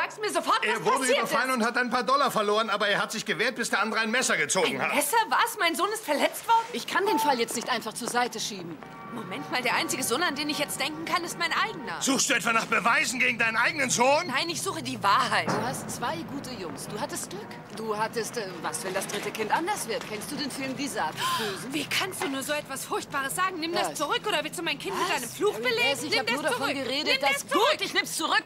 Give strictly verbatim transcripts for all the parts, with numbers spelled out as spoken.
sagst mir sofort, was Er wurde passiert überfallen ist. und hat ein paar Dollar verloren, aber er hat sich gewehrt, bis der andere ein Messer gezogen Ein hat. Messer? Was? Mein Sohn ist verletzt worden? Ich kann den Fall jetzt nicht einfach zur Seite schieben. Moment mal, der einzige Sohn, an den ich jetzt denken kann, ist mein eigener. Suchst du etwa nach Beweisen gegen deinen eigenen Sohn? Nein, ich suche die Wahrheit. Du hast zwei gute Jungs. Du hattest Glück. Du hattest, äh, was, wenn das dritte Kind anders wird? Kennst du den Film Die Saat des Bösen? Wie kannst du nur so etwas Furchtbares sagen? Nimm das Was? zurück oder willst du mein Kind mit Was? einem Fluch Harry belegen? Bass, ich Nimm hab das nur davon zurück. geredet, Nimm dass... das zurück. Gut, ich nehm's zurück.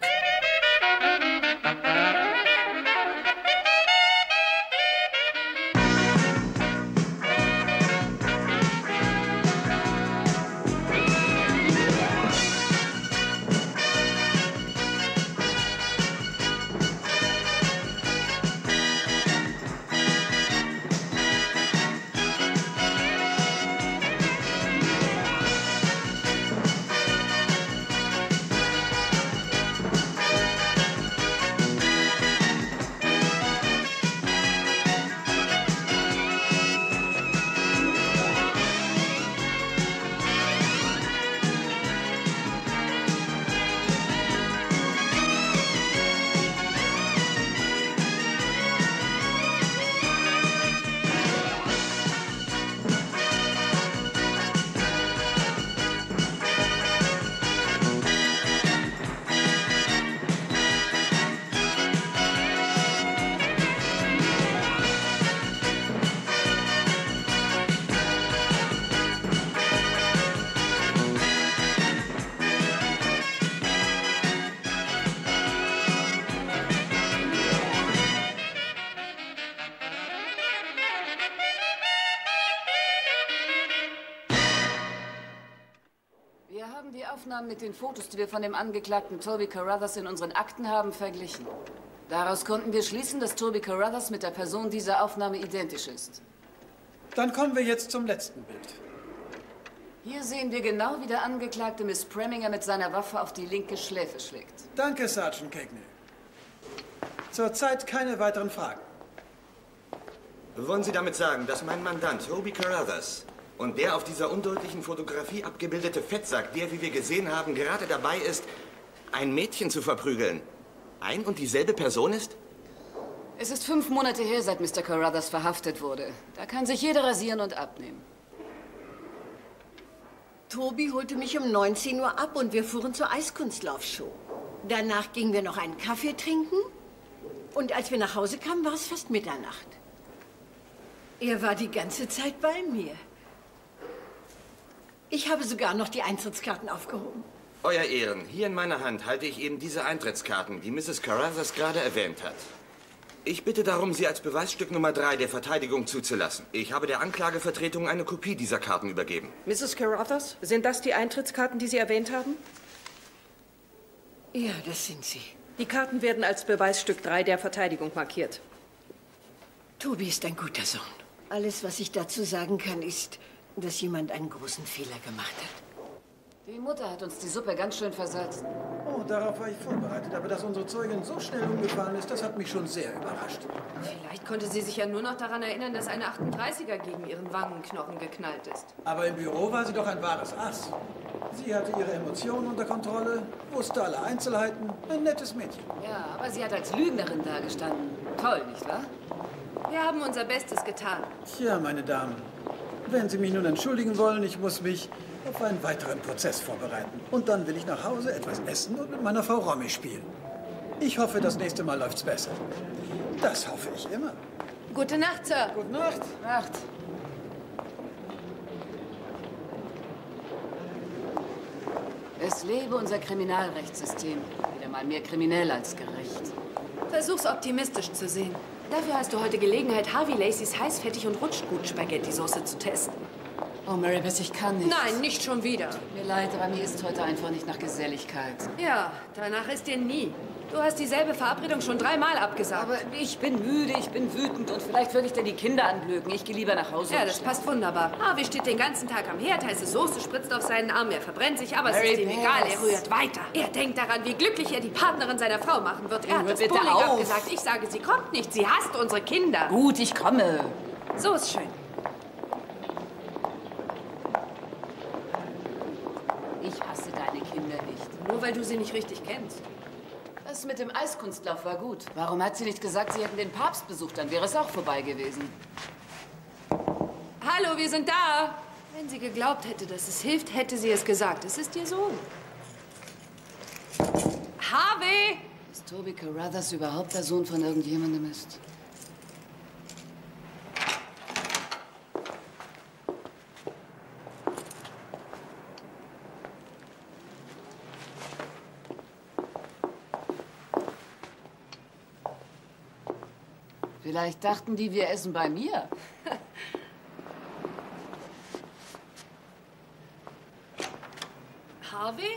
Wir haben die Aufnahmen mit den Fotos, die wir von dem Angeklagten Toby Carruthers in unseren Akten haben, verglichen. Daraus konnten wir schließen, dass Toby Carruthers mit der Person dieser Aufnahme identisch ist. Dann kommen wir jetzt zum letzten Bild. Hier sehen wir genau, wie der Angeklagte Miss Preminger mit seiner Waffe auf die linke Schläfe schlägt. Danke, Sergeant Cagney. Zurzeit keine weiteren Fragen. Wollen Sie damit sagen, dass mein Mandant Toby Carruthers und der auf dieser undeutlichen Fotografie abgebildete Fettsack, der, wie wir gesehen haben, gerade dabei ist, ein Mädchen zu verprügeln, ein und dieselbe Person ist? Es ist fünf Monate her, seit Mister Carruthers verhaftet wurde. Da kann sich jeder rasieren und abnehmen. Toby holte mich um neunzehn Uhr ab und wir fuhren zur Eiskunstlaufshow. Danach gingen wir noch einen Kaffee trinken und als wir nach Hause kamen, war es fast Mitternacht. Er war die ganze Zeit bei mir. Ich habe sogar noch die Eintrittskarten aufgehoben. Euer Ehren, hier in meiner Hand halte ich eben diese Eintrittskarten, die Misses Carruthers gerade erwähnt hat. Ich bitte darum, sie als Beweisstück Nummer drei der Verteidigung zuzulassen. Ich habe der Anklagevertretung eine Kopie dieser Karten übergeben. Misses Carruthers, sind das die Eintrittskarten, die Sie erwähnt haben? Ja, das sind sie. Die Karten werden als Beweisstück drei der Verteidigung markiert. Toby ist ein guter Sohn. Alles, was ich dazu sagen kann, ist, dass jemand einen großen Fehler gemacht hat. Die Mutter hat uns die Suppe ganz schön versalzen. Oh, darauf war ich vorbereitet. Aber dass unsere Zeugin so schnell umgefallen ist, das hat mich schon sehr überrascht. Vielleicht konnte sie sich ja nur noch daran erinnern, dass eine achtunddreißiger gegen ihren Wangenknochen geknallt ist. Aber im Büro war sie doch ein wahres Ass. Sie hatte ihre Emotionen unter Kontrolle, wusste alle Einzelheiten. Ein nettes Mädchen. Ja, aber sie hat als Lügnerin dagestanden. Toll, nicht wahr? Wir haben unser Bestes getan. Tja, meine Damen, wenn Sie mich nun entschuldigen wollen, ich muss mich auf einen weiteren Prozess vorbereiten. Und dann will ich nach Hause etwas essen und mit meiner Frau Romy spielen. Ich hoffe, das nächste Mal läuft's besser. Das hoffe ich immer. Gute Nacht, Sir. Gute Nacht. Nacht. Es lebe unser Kriminalrechtssystem. Wieder mal mehr kriminell als gerecht. Versuch's optimistisch zu sehen. Dafür hast du heute Gelegenheit, Harvey Lacys heißfettig und rutscht gut Spaghetti-Soße zu testen. Oh, Maribeth, ich kann nicht. Nein, nicht schon wieder. Tut mir leid, aber mir ist heute einfach nicht nach Geselligkeit. Ja, danach ist dir nie. Du hast dieselbe Verabredung schon dreimal abgesagt. Aber ich bin müde, ich bin wütend und vielleicht würde ich dann die Kinder anblöken. Ich gehe lieber nach Hause. Ja, das passt wunderbar. Harvey steht den ganzen Tag am Herd, heiße Soße spritzt auf seinen Arm, er verbrennt sich, aber es Mary ist ihm Beth. egal, er rührt weiter. Er denkt daran, wie glücklich er die Partnerin seiner Frau machen wird. Er hat Hör das bitte Bowling auf. abgesagt. Ich sage, sie kommt nicht, sie hasst unsere Kinder. Gut, ich komme. So ist schön. Ich hasse deine Kinder nicht. Nur weil du sie nicht richtig kennst. Das Das mit dem Eiskunstlauf war gut. Warum hat sie nicht gesagt, sie hätten den Papst besucht? Dann wäre es auch vorbei gewesen. Hallo, wir sind da. Wenn sie geglaubt hätte, dass es hilft, hätte sie es gesagt. Es ist ihr Sohn. Harvey! Dass Toby Carruthers überhaupt der Sohn von irgendjemandem ist. Vielleicht dachten die, wir essen bei mir. Harvey?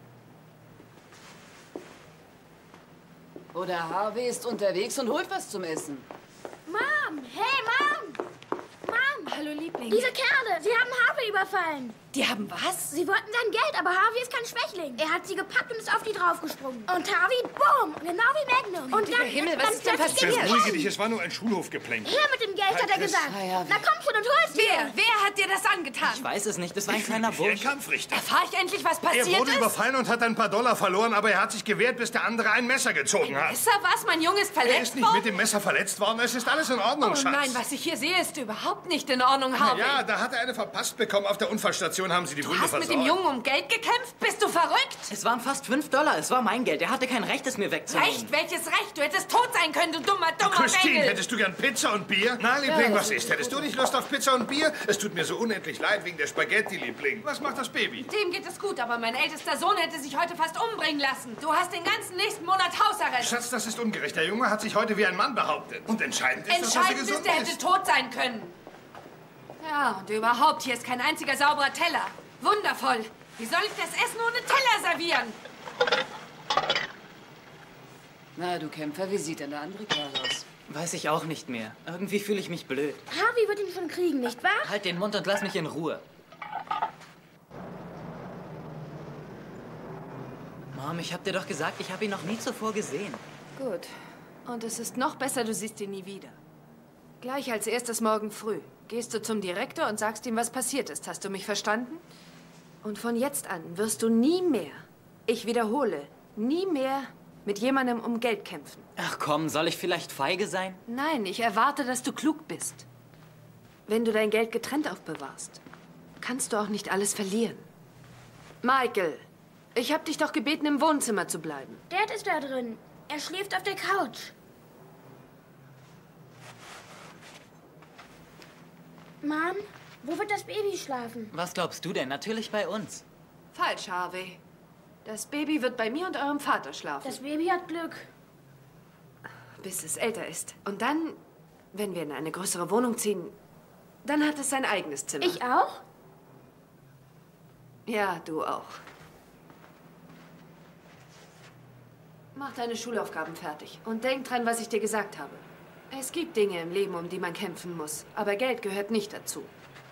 Oder Harvey ist unterwegs und holt was zum Essen. Mom! Hey, Mom! Mom! Hallo, Liebling. Diese Kerle, sie haben Harvey überfallen. Die haben was? Sie wollten sein Geld, aber Harvey ist kein Schwächling. Er hat sie gepackt und ist auf die draufgesprungen. Und Harvey, boom! Genau wie Magnum. Und dann, Himmel, was dann ist denn plötzlich passiert? ging er Beruhige um. dich, es war nur ein Schulhofgeplänkel. Her mit dem Geld, hat er gesagt. Hi, Harvey. Na komm schon und hol's Wer? dir. Wer hat dir das angetan? Ich weiß es nicht, das war ein kleiner Wie ein Bursch. Kampfrichter. Erfahr ich endlich, was Er passiert wurde ist? überfallen und hat ein paar Dollar verloren, aber er hat sich gewehrt, bis der andere ein Messer gezogen hat. Messer, was? Mein Junge ist verletzt Er ist nicht worden? mit dem Messer verletzt worden. Es ist alles in Ordnung, Oh Schatz. nein, was ich hier sehe, ist überhaupt nicht in Ordnung, Harvey. Ja, da hat er eine verpasst bekommen. Auf der Unfallstation haben sie die Du Wunde hast mit versorgt. dem Jungen um Geld gekämpft? Bist du verrückt? Es waren fast fünf Dollar. Es war mein Geld. Er hatte kein Recht, es mir wegzunehmen. Recht? Welches Recht? Du hättest tot sein können, du dummer, dummer Christine, Bengel. hättest du gern Pizza und Bier? Na, Liebling, was ist? Hättest du nicht Lust auf Pizza und Bier? Es tut mir so unendlich leid wegen der Spaghetti, Liebling. Was macht das Baby? Dem geht es gut, aber mein ältester Sohn hätte sich heute fast umbringen lassen. Du hast den ganzen nächsten Monat Hausarrest. Schatz, das ist ungerecht. Der Junge hat sich heute wie ein Mann behauptet. Und entscheidend ist, dass er Entscheidend gesund ist, er hätte ist. tot sein können. Ja, und überhaupt, hier ist kein einziger sauberer Teller. Wundervoll. Wie soll ich das Essen ohne Teller servieren? Na, du Kämpfer, wie sieht denn der andere Kerl aus? Weiß ich auch nicht mehr. Irgendwie fühle ich mich blöd. Harvey wird ihn schon kriegen, nicht wahr? Halt den Mund und lass mich in Ruhe. Mom, ich hab dir doch gesagt, ich habe ihn noch nie zuvor gesehen. Gut. Und es ist noch besser, du siehst ihn nie wieder. Gleich als erstes morgen früh gehst du zum Direktor und sagst ihm, was passiert ist. Hast du mich verstanden? Und von jetzt an wirst du nie mehr, ich wiederhole, nie mehr mit jemandem um Geld kämpfen. Ach komm, soll ich vielleicht feige sein? Nein, ich erwarte, dass du klug bist. Wenn du dein Geld getrennt aufbewahrst, kannst du auch nicht alles verlieren. Michael, ich habe dich doch gebeten, im Wohnzimmer zu bleiben. Dad ist da drin. Er schläft auf der Couch. Mom, wo wird das Baby schlafen? Was glaubst du denn? Natürlich bei uns. Falsch, Harvey. Das Baby wird bei mir und eurem Vater schlafen, Das Baby hat Glück. bis es älter ist. Und dann, wenn wir in eine größere Wohnung ziehen, dann hat es sein eigenes Zimmer. Ich auch? Ja, du auch. Mach deine Schulaufgaben fertig und denk dran, was ich dir gesagt habe. Es gibt Dinge im Leben, um die man kämpfen muss, aber Geld gehört nicht dazu.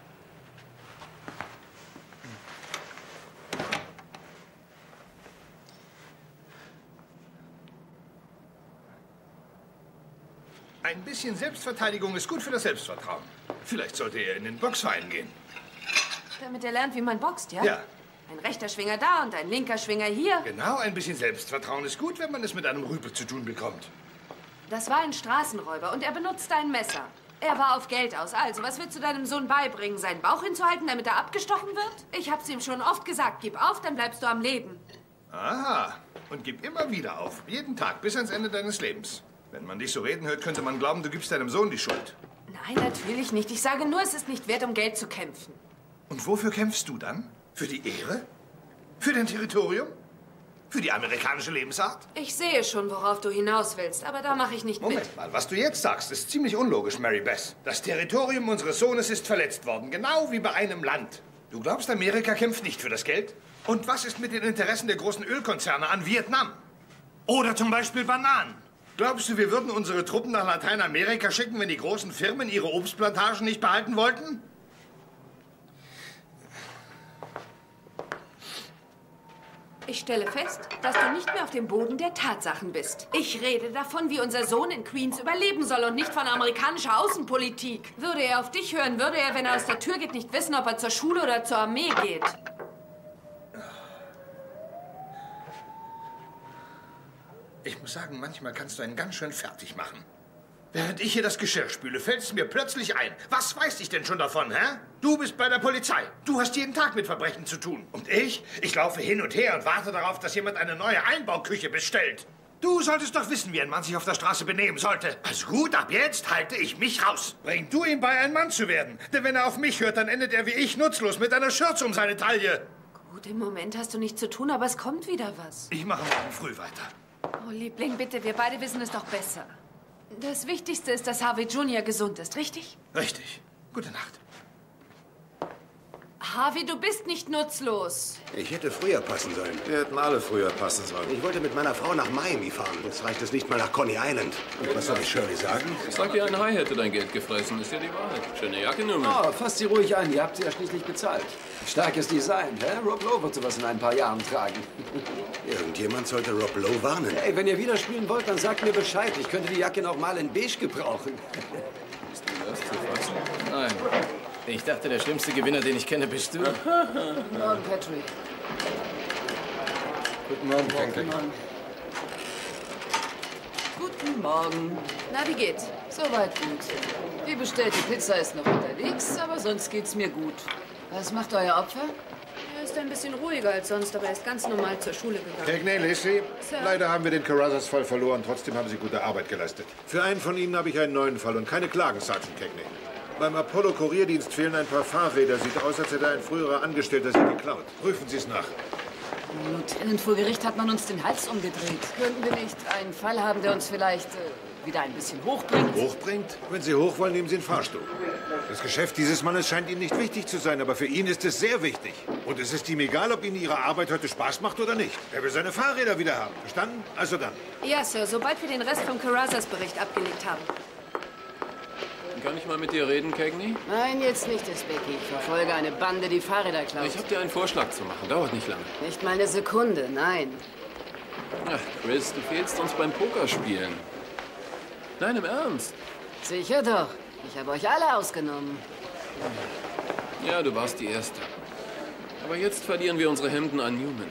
Ein bisschen Selbstverteidigung ist gut für das Selbstvertrauen. Vielleicht sollte er in den Boxverein gehen. Damit er lernt, wie man boxt, ja? Ja. Ein rechter Schwinger da und ein linker Schwinger hier. Genau, ein bisschen Selbstvertrauen ist gut, wenn man es mit einem Rüpel zu tun bekommt. Das war ein Straßenräuber und er benutzte ein Messer. Er war auf Geld aus. Also, was willst du deinem Sohn beibringen? Seinen Bauch hinzuhalten, damit er abgestochen wird? Ich hab's ihm schon oft gesagt. Gib auf, dann bleibst du am Leben. Aha. Und gib immer wieder auf. Jeden Tag, bis ans Ende deines Lebens. Wenn man dich so reden hört, könnte man glauben, du gibst deinem Sohn die Schuld. Nein, natürlich nicht. Ich sage nur, es ist nicht wert, um Geld zu kämpfen. Und wofür kämpfst du dann? Für die Ehre? Für dein Territorium? Für die amerikanische Lebensart? Ich sehe schon, worauf du hinaus willst, aber da mache ich nicht mit. Moment mal, was du jetzt sagst, ist ziemlich unlogisch, Mary Beth. Das Territorium unseres Sohnes ist verletzt worden, genau wie bei einem Land. Du glaubst, Amerika kämpft nicht für das Geld? Und was ist mit den Interessen der großen Ölkonzerne an Vietnam? Oder zum Beispiel Bananen? Glaubst du, wir würden unsere Truppen nach Lateinamerika schicken, wenn die großen Firmen ihre Obstplantagen nicht behalten wollten? Ich stelle fest, dass du nicht mehr auf dem Boden der Tatsachen bist. Ich rede davon, wie unser Sohn in Queens überleben soll und nicht von amerikanischer Außenpolitik. Würde er auf dich hören, würde er, wenn er aus der Tür geht, nicht wissen, ob er zur Schule oder zur Armee geht. Ich muss sagen, manchmal kannst du einen ganz schön fertig machen. Während ich hier das Geschirr spüle, fällt es mir plötzlich ein. Was weiß ich denn schon davon, hä? Du bist bei der Polizei. Du hast jeden Tag mit Verbrechen zu tun. Und ich? Ich laufe hin und her und warte darauf, dass jemand eine neue Einbauküche bestellt. Du solltest doch wissen, wie ein Mann sich auf der Straße benehmen sollte. Also gut, ab jetzt halte ich mich raus. Bring du ihn bei, ein Mann zu werden. Denn wenn er auf mich hört, dann endet er wie ich nutzlos mit einer Schürze um seine Taille. Gut, im Moment hast du nichts zu tun, aber es kommt wieder was. Ich mache morgen früh weiter. Oh, Liebling, bitte, wir beide wissen es doch besser. Das Wichtigste ist, dass Harvey Junior gesund ist, richtig? Richtig. Gute Nacht. Harvey, du bist nicht nutzlos. Ich hätte früher passen sollen. Wir hätten alle früher passen sollen. Ich wollte mit meiner Frau nach Miami fahren. Jetzt reicht es nicht mal nach Coney Island. Und was soll ich Shirley sagen? Ich sag dir, ein Hai hätte dein Geld gefressen. Ist ja die Wahrheit. Schöne Jacke, Newman. Oh, fasst sie ruhig an. Ihr habt sie ja schließlich bezahlt. Starkes Design, hä? Rob Lowe wird sowas in ein paar Jahren tragen. Irgendjemand sollte Rob Lowe warnen. Hey, wenn ihr wieder spielen wollt, dann sagt mir Bescheid. Ich könnte die Jacke noch mal in beige gebrauchen. Bist du das zu fassen? Nein. Ich dachte, der schlimmste Gewinner, den ich kenne, bist du. Guten Morgen, Patrick. Guten Morgen, Patrick. Guten Morgen. Na, wie geht's? Soweit gut. Die bestellte Pizza ist noch unterwegs, aber sonst geht's mir gut. Was macht euer Opfer? Er ist ein bisschen ruhiger als sonst, aber er ist ganz normal zur Schule gegangen. Cagney, Lacey, Sir. leider haben wir den Carruthers-Fall verloren. Trotzdem haben Sie gute Arbeit geleistet. Für einen von Ihnen habe ich einen neuen Fall und keine Klagen, Sergeant Cagney. Beim Apollo-Kurierdienst fehlen ein paar Fahrräder. Sieht aus, als hätte ein früherer Angestellter sie geklaut. Prüfen Sie es nach. Lieutenant, vor Gericht hat man uns den Hals umgedreht. Könnten wir nicht einen Fall haben, der uns vielleicht äh, wieder ein bisschen hochbringt? Hochbringt? Wenn Sie hoch wollen, nehmen Sie den Fahrstuhl. Das Geschäft dieses Mannes scheint Ihnen nicht wichtig zu sein, aber für ihn ist es sehr wichtig. Und es ist ihm egal, ob Ihnen Ihre Arbeit heute Spaß macht oder nicht. Er will seine Fahrräder wieder haben. Verstanden? Also dann. Ja, Sir, sobald wir den Rest vom Carruthers-Bericht abgelegt haben. Kann ich mal mit dir reden, Cagney? Nein, jetzt nicht, Becky. Ich verfolge eine Bande, die Fahrräder klaut. Ich habe dir einen Vorschlag zu machen. Dauert nicht lange. Nicht mal eine Sekunde, nein. Ach, Chris, du fehlst uns beim Pokerspielen. Nein, im Ernst. Sicher doch. Ich habe euch alle ausgenommen. Ja, du warst die Erste. Aber jetzt verlieren wir unsere Hemden an Newman.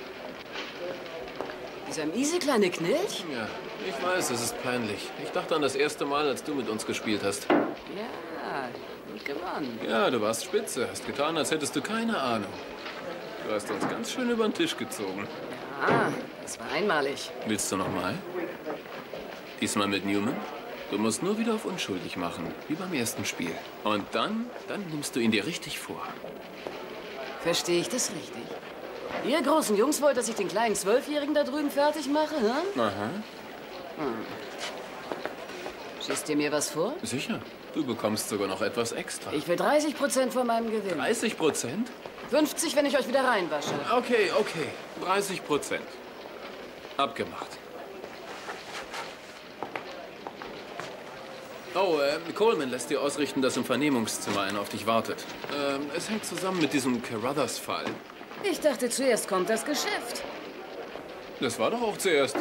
Dieser miese kleine Knilch? Ja, ich weiß, es ist peinlich. Ich dachte an das erste Mal, als du mit uns gespielt hast. Ja, gut gewonnen. Ja, du warst spitze. Hast getan, als hättest du keine Ahnung. Du hast uns ganz schön über den Tisch gezogen. Ah, das war einmalig. Willst du noch mal? Diesmal mit Newman? Du musst nur wieder auf unschuldig machen, wie beim ersten Spiel. Und dann, dann nimmst du ihn dir richtig vor. Verstehe ich das richtig? Ihr großen Jungs wollt, dass ich den kleinen Zwölfjährigen da drüben fertig mache, hä? Aha. Hm. Schießt ihr mir was vor? Sicher. Du bekommst sogar noch etwas extra. Ich will dreißig Prozent von meinem Gewinn. dreißig Prozent? fünfzig, wenn ich euch wieder reinwasche. Okay, okay. dreißig Prozent. Abgemacht. Oh, äh, Coleman lässt dir ausrichten, dass im Vernehmungszimmer einer auf dich wartet. Ähm, es hängt zusammen mit diesem Carruthers-Fall. Ich dachte, zuerst kommt das Geschäft. Das war doch auch zuerst.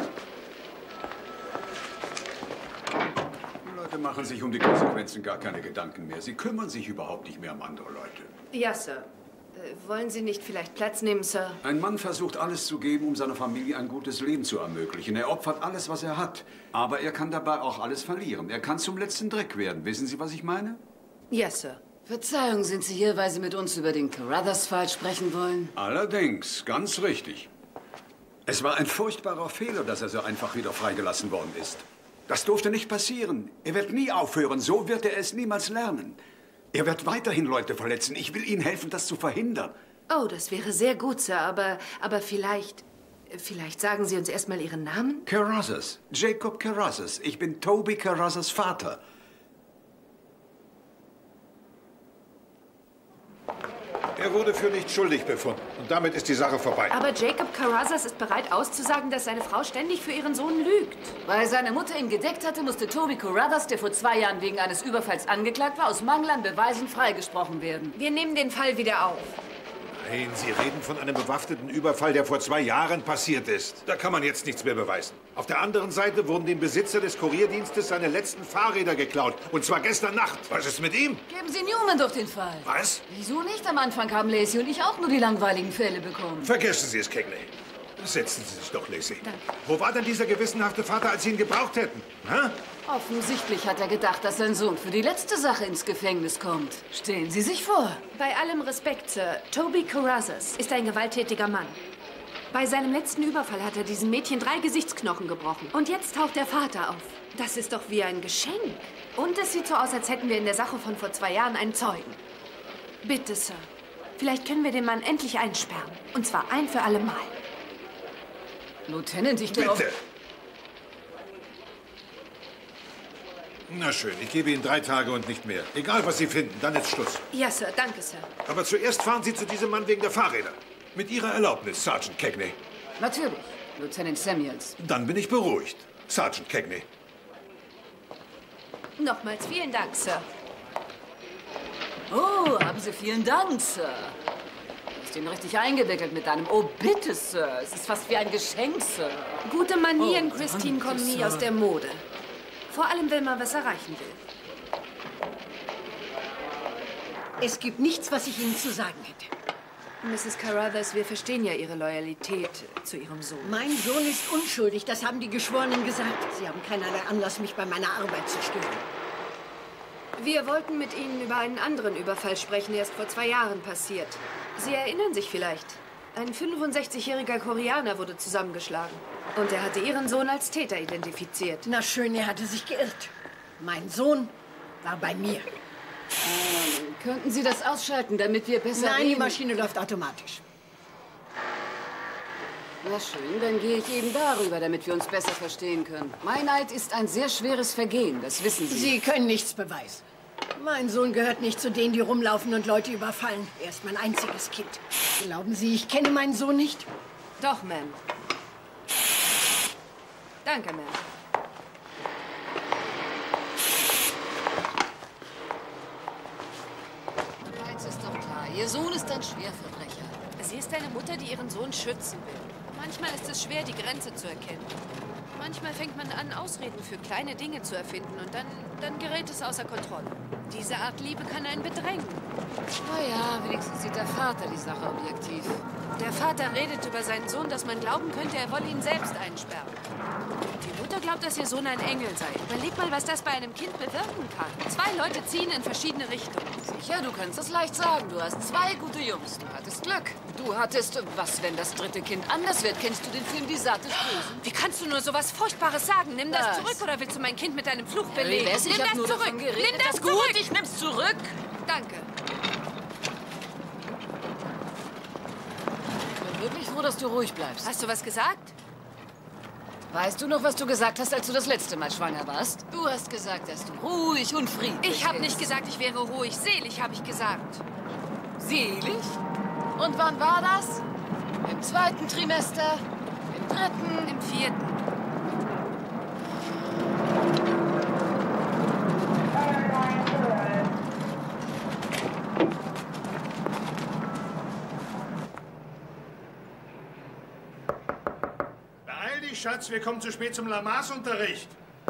Die Leute machen sich um die Konsequenzen gar keine Gedanken mehr. Sie kümmern sich überhaupt nicht mehr um andere Leute. Ja, Sir. Äh, wollen Sie nicht vielleicht Platz nehmen, Sir? Ein Mann versucht, alles zu geben, um seiner Familie ein gutes Leben zu ermöglichen. Er opfert alles, was er hat. Aber er kann dabei auch alles verlieren. Er kann zum letzten Dreck werden. Wissen Sie, was ich meine? Ja, Sir. Verzeihung, sind Sie hier, weil Sie mit uns über den Carruthers-Fall sprechen wollen? Allerdings, ganz richtig. Es war ein furchtbarer Fehler, dass er so einfach wieder freigelassen worden ist. Das durfte nicht passieren. Er wird nie aufhören. So wird er es niemals lernen. Er wird weiterhin Leute verletzen. Ich will Ihnen helfen, das zu verhindern. Oh, das wäre sehr gut, Sir, aber, aber vielleicht... Vielleicht sagen Sie uns erstmal Ihren Namen? Carruthers. Jacob Carruthers. Ich bin Toby Carruthers Vater. Er wurde für nicht schuldig befunden. Und damit ist die Sache vorbei. Aber Jacob Carruthers ist bereit auszusagen, dass seine Frau ständig für ihren Sohn lügt. Weil seine Mutter ihn gedeckt hatte, musste Toby Carruthers, der vor zwei Jahren wegen eines Überfalls angeklagt war, aus Mangel an Beweisen freigesprochen werden. Wir nehmen den Fall wieder auf. Nein, Sie reden von einem bewaffneten Überfall, der vor zwei Jahren passiert ist. Da kann man jetzt nichts mehr beweisen. Auf der anderen Seite wurden dem Besitzer des Kurierdienstes seine letzten Fahrräder geklaut. Und zwar gestern Nacht. Was ist mit ihm? Geben Sie Newman doch den Fall. Was? Wieso nicht? Am Anfang haben Lacey und ich auch nur die langweiligen Fälle bekommen. Vergessen Sie es, Cagney. Setzen Sie sich doch, Lacey. Danke. Wo war denn dieser gewissenhafte Vater, als Sie ihn gebraucht hätten? Hä? Offensichtlich hat er gedacht, dass sein Sohn für die letzte Sache ins Gefängnis kommt. Stellen Sie sich vor. Bei allem Respekt, Sir, Toby Carruthers ist ein gewalttätiger Mann. Bei seinem letzten Überfall hat er diesem Mädchen drei Gesichtsknochen gebrochen. Und jetzt taucht der Vater auf. Das ist doch wie ein Geschenk. Und es sieht so aus, als hätten wir in der Sache von vor zwei Jahren einen Zeugen. Bitte, Sir. Vielleicht können wir den Mann endlich einsperren. Und zwar ein für alle Mal. Lieutenant, ich glaube... Bitte! Na schön, ich gebe Ihnen drei Tage und nicht mehr. Egal, was Sie finden, dann ist Schluss. Ja, Sir, danke, Sir. Aber zuerst fahren Sie zu diesem Mann wegen der Fahrräder. Mit Ihrer Erlaubnis, Sergeant Cagney. Natürlich, Lieutenant Samuels. Dann bin ich beruhigt, Sergeant Cagney. Nochmals vielen Dank, Sir. Oh, haben Sie vielen Dank, Sir. Du hast ihn richtig eingewickelt mit deinem Oh, bitte, Sir. Es ist fast wie ein Geschenk, Sir. Gute Manieren, Oh, Christine, danke, kommen nie Sir. aus der Mode. Vor allem, wenn man was erreichen will. Es gibt nichts, was ich Ihnen zu sagen hätte. Misses Carruthers, wir verstehen ja Ihre Loyalität zu Ihrem Sohn. Mein Sohn ist unschuldig, das haben die Geschworenen gesagt. Sie haben keinerlei Anlass, mich bei meiner Arbeit zu stören. Wir wollten mit Ihnen über einen anderen Überfall sprechen, der erst vor zwei Jahren passiert. Sie erinnern sich vielleicht. Ein fünfundsechzigjähriger Koreaner wurde zusammengeschlagen. Und er hatte Ihren Sohn als Täter identifiziert. Na schön, er hatte sich geirrt. Mein Sohn war bei mir. Ähm, könnten Sie das ausschalten, damit wir besser Nein, reden? die Maschine läuft automatisch. Na schön, dann gehe ich eben darüber, damit wir uns besser verstehen können. Meineid ist ein sehr schweres Vergehen, das wissen Sie. Sie können nichts beweisen. Mein Sohn gehört nicht zu denen, die rumlaufen und Leute überfallen. Er ist mein einziges Kind. Glauben Sie, ich kenne meinen Sohn nicht? Doch, Ma'am. Danke, Ma'am. Eins ist doch klar, Ihr Sohn ist ein Schwerverbrecher. Sie ist eine Mutter, die ihren Sohn schützen will. Manchmal ist es schwer, die Grenze zu erkennen. Manchmal fängt man an, Ausreden für kleine Dinge zu erfinden und dann, dann gerät es außer Kontrolle. Diese Art Liebe kann einen bedrängen. Naja, wenigstens sieht der Vater die Sache objektiv. Der Vater redet über seinen Sohn, dass man glauben könnte, er wolle ihn selbst einsperren. Die Mutter glaubt, dass ihr Sohn ein Engel sei. Überleg mal, was das bei einem Kind bewirken kann. Zwei Leute ziehen in verschiedene Richtungen. Sicher, du kannst es leicht sagen. Du hast zwei gute Jungs. Du hattest Glück. Du hattest... Was, wenn das dritte Kind anders wird? Kennst du den Film Die Saat des Bösen? Wie kannst du nur so was Furchtbares sagen? Nimm das Was? zurück oder willst du mein Kind mit deinem Fluch Harry belegen? Wess, ich Nimm hab das nur zurück! davon geredet. Nimm das Ist gut, zurück! ich nimm's zurück. Danke. Ich bin wirklich froh, dass du ruhig bleibst. Hast du was gesagt? Weißt du noch, was du gesagt hast, als du das letzte Mal schwanger warst? Du hast gesagt, dass du ruhig und friedlich Ich habe bist. nicht gesagt, ich wäre ruhig. Selig, habe ich gesagt. Selig? Und wann war das? Im zweiten Trimester? Im dritten? Im vierten. Beeil dich, Schatz, wir kommen zu spät zum Lamas-Unterricht.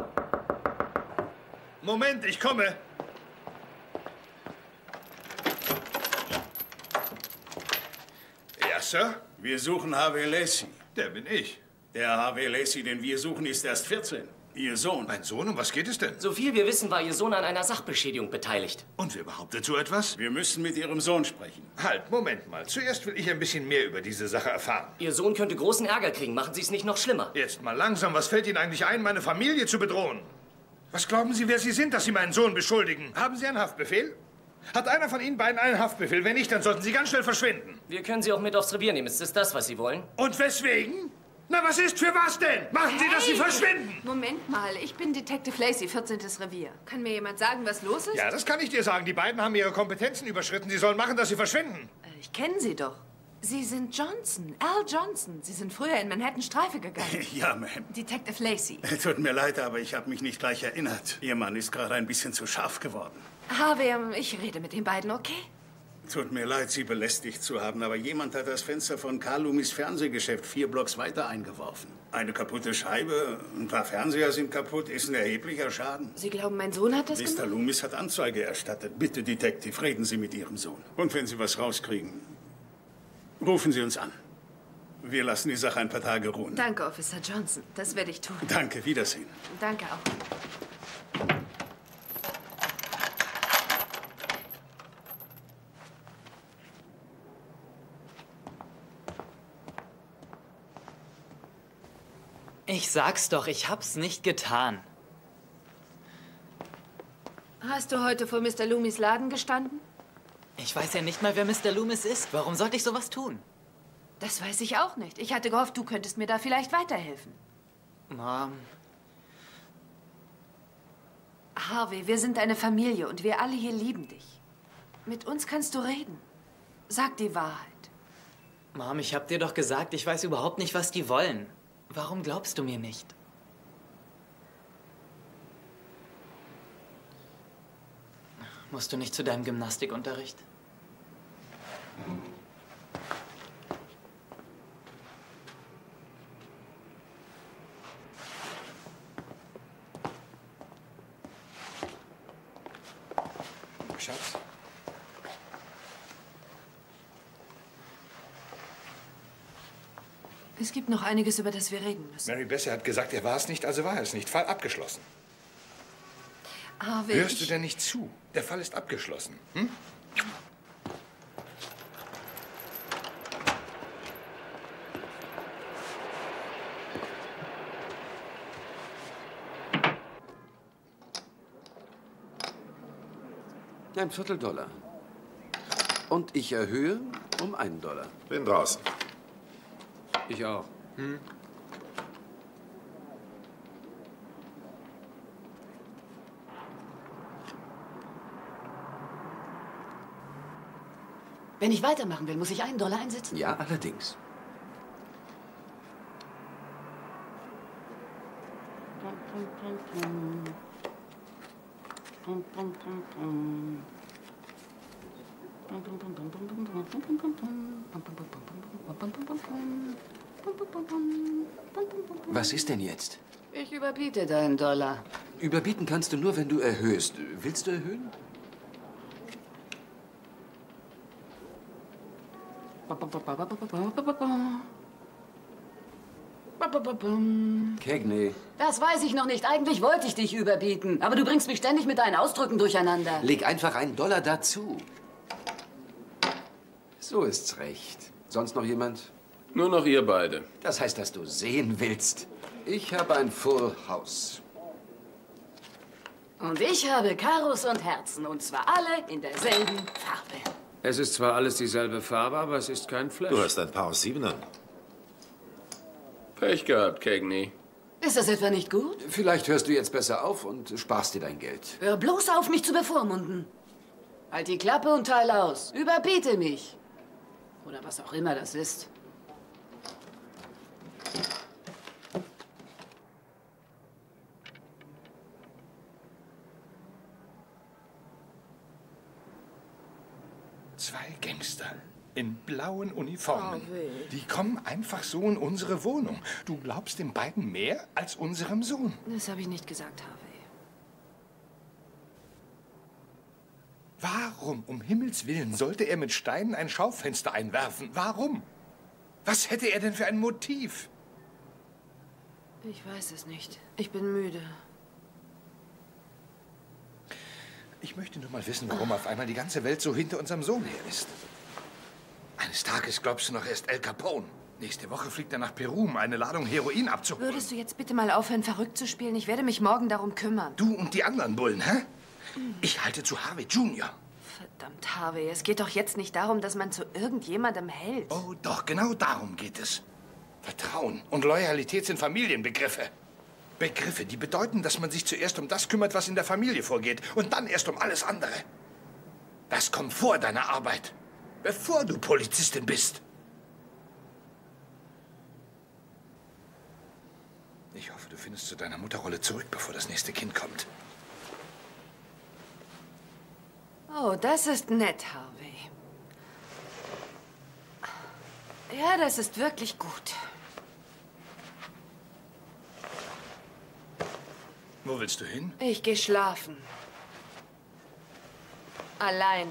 Moment, ich komme. Ja, Sir? Wir suchen Harvey Lacey. Der bin ich. Der Harvey Lacey, den wir suchen, ist erst vierzehn. Ihr Sohn. Mein Sohn? Um was geht es denn? So viel wir wissen, war Ihr Sohn an einer Sachbeschädigung beteiligt. Und wer behauptet so etwas? Wir müssen mit Ihrem Sohn sprechen. Halt, Moment mal. Zuerst will ich ein bisschen mehr über diese Sache erfahren. Ihr Sohn könnte großen Ärger kriegen. Machen Sie es nicht noch schlimmer. Jetzt mal langsam. Was fällt Ihnen eigentlich ein, meine Familie zu bedrohen? Was glauben Sie, wer Sie sind, dass Sie meinen Sohn beschuldigen? Haben Sie einen Haftbefehl? Hat einer von Ihnen beiden einen Haftbefehl? Wenn nicht, dann sollten Sie ganz schnell verschwinden. Wir können Sie auch mit aufs Revier nehmen. Ist das das, was Sie wollen? Und weswegen? Na, was ist für was denn? Machen Sie, dass Sie verschwinden! Moment mal, ich bin Detective Lacey, vierzehntes Revier. Kann mir jemand sagen, was los ist? Ja, das kann ich dir sagen. Die beiden haben ihre Kompetenzen überschritten. Sie sollen machen, dass sie verschwinden. Äh, Ich kenne Sie doch. Sie sind Johnson, Al Johnson. Sie sind früher in Manhattan Streife gegangen. Ja, Ma'am. Detective Lacey. Tut mir leid, aber ich habe mich nicht gleich erinnert. Ihr Mann ist gerade ein bisschen zu scharf geworden. Harvey, ähm, ich rede mit den beiden, okay? Tut mir leid, Sie belästigt zu haben, aber jemand hat das Fenster von Carl Loomis Fernsehgeschäft vier Blocks weiter eingeworfen. Eine kaputte Scheibe, ein paar Fernseher sind kaputt, ist ein erheblicher Schaden. Sie glauben, mein Sohn hat das Mister gemacht? Loomis hat Anzeige erstattet. Bitte, Detective, reden Sie mit Ihrem Sohn. Und wenn Sie was rauskriegen, rufen Sie uns an. Wir lassen die Sache ein paar Tage ruhen. Danke, Officer Johnson. Das werde ich tun. Danke, Wiedersehen. Danke auch. Ich sag's doch, ich hab's nicht getan. Hast du heute vor Mister Loomis Laden gestanden? Ich weiß ja nicht mal, wer Mister Loomis ist. Warum sollte ich sowas tun? Das weiß ich auch nicht. Ich hatte gehofft, du könntest mir da vielleicht weiterhelfen. Mom. Harvey, wir sind eine Familie und wir alle hier lieben dich. Mit uns kannst du reden. Sag die Wahrheit. Mom, ich hab dir doch gesagt, ich weiß überhaupt nicht, was die wollen. Warum glaubst du mir nicht? Musst du nicht zu deinem Gymnastikunterricht? Schatz? Es gibt noch einiges, über das wir reden müssen. Mary Bessie hat gesagt, er war es nicht, also war er es nicht. Fall abgeschlossen. Harvey, Hörst du ich- denn nicht zu? Der Fall ist abgeschlossen. Hm? Ein Vierteldollar. Und ich erhöhe um einen Dollar. Bin draußen. Ich auch. Hm? Wenn ich weitermachen will, muss ich einen Dollar einsetzen? Ja, allerdings. Was ist denn jetzt? Ich überbiete deinen Dollar. Überbieten kannst du nur, wenn du erhöhst. Willst du erhöhen? Cagney, Das weiß ich noch nicht. Eigentlich wollte ich dich überbieten. Aber du bringst mich ständig mit deinen Ausdrücken durcheinander. leg einfach einen Dollar dazu. So ist's recht. Sonst noch jemand? Nur noch ihr beide. Das heißt, dass du sehen willst. Ich habe ein Full House. Und ich habe Karos und Herzen. Und zwar alle in derselben Farbe. Es ist zwar alles dieselbe Farbe, aber es ist kein Flash. Du hast ein paar aus Siebenern. Pech gehabt, Cagney. Ist das etwa nicht gut? Vielleicht hörst du jetzt besser auf und sparst dir dein Geld. Hör bloß auf, mich zu bevormunden. Halt die Klappe und teil aus. Überbiete mich. Oder was auch immer das ist. Zwei Gangster in blauen Uniformen. Oh, weh. Die kommen einfach so in unsere Wohnung. Du glaubst den beiden mehr als unserem Sohn. Das habe ich nicht gesagt, Harvey. Warum, um Himmels Willen, sollte er mit Steinen ein Schaufenster einwerfen? Warum? Was hätte er denn für ein Motiv? Ich weiß es nicht. Ich bin müde. Ich möchte nur mal wissen, warum auf einmal die ganze Welt so hinter unserem Sohn her ist. Eines Tages glaubst du noch, er ist El Capone. Nächste Woche fliegt er nach Peru, um eine Ladung Heroin abzuholen. Würdest du jetzt bitte mal aufhören, verrückt zu spielen? Ich werde mich morgen darum kümmern. Du und die anderen Bullen, hä? Ich halte zu Harvey Junior Verdammt, Harvey, es geht doch jetzt nicht darum, dass man zu irgendjemandem hält. Oh, doch, genau darum geht es. Vertrauen und Loyalität sind Familienbegriffe. Begriffe, die bedeuten, dass man sich zuerst um das kümmert, was in der Familie vorgeht, und dann erst um alles andere. Das kommt vor deiner Arbeit, bevor du Polizistin bist. Ich hoffe, du findest zu deiner Mutterrolle zurück, bevor das nächste Kind kommt. Oh, das ist nett, Harvey. Ja, das ist wirklich gut. Wo willst du hin? Ich gehe schlafen. Allein.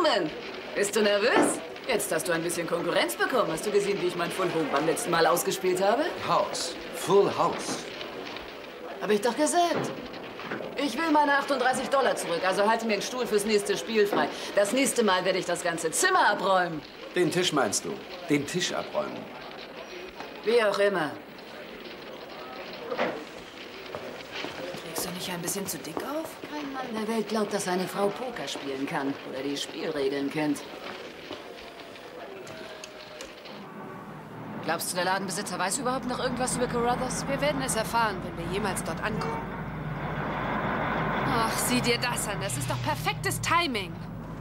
Newman, bist du nervös? Jetzt hast du ein bisschen Konkurrenz bekommen. Hast du gesehen, wie ich mein Full House beim letzten Mal ausgespielt habe? House. Full House. Hab ich doch gesagt. Ich will meine achtunddreißig Dollar zurück, also halte mir den Stuhl fürs nächste Spiel frei. Das nächste Mal werde ich das ganze Zimmer abräumen. Den Tisch meinst du? Den Tisch abräumen. Wie auch immer. Trägst du nicht ein bisschen zu dick auf? Kein Mann der Welt glaubt, dass seine Frau Poker spielen kann oder die Spielregeln kennt. Glaubst du, der Ladenbesitzer weiß überhaupt noch irgendwas über Carruthers? Wir werden es erfahren, wenn wir jemals dort ankommen. Ach, sieh dir das an. Das ist doch perfektes Timing.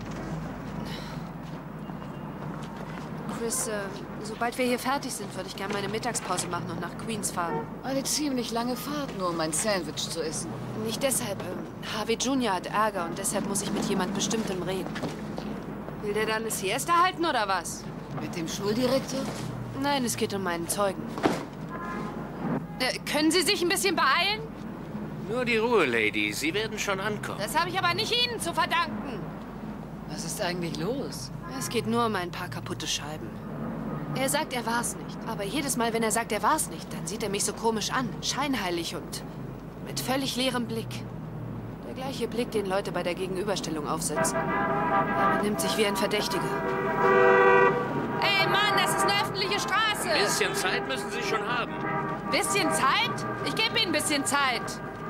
Chris, äh, sobald wir hier fertig sind, würde ich gerne meine Mittagspause machen und nach Queens fahren. Eine ziemlich lange Fahrt, nur um ein Sandwich zu essen. Nicht deshalb. Ähm, Harvey Junior hat Ärger und deshalb muss ich mit jemand Bestimmtem reden. Will der dann eine Siesta halten oder was? Mit dem Schuldirektor? Nein, es geht um meinen Zeugen. Äh, können Sie sich ein bisschen beeilen? Nur die Ruhe, Lady. Sie werden schon ankommen. Das habe ich aber nicht Ihnen zu verdanken. Was ist eigentlich los? Es geht nur um ein paar kaputte Scheiben. Er sagt, er war's nicht. Aber jedes Mal, wenn er sagt, er war's nicht, dann sieht er mich so komisch an. Scheinheilig und mit völlig leerem Blick. Der gleiche Blick, den Leute bei der Gegenüberstellung aufsetzen. Er benimmt sich wie ein Verdächtiger. Ey, Mann, das ist eine öffentliche Straße! Ein bisschen Zeit müssen Sie schon haben. Bisschen Zeit? Ich gebe Ihnen ein bisschen Zeit.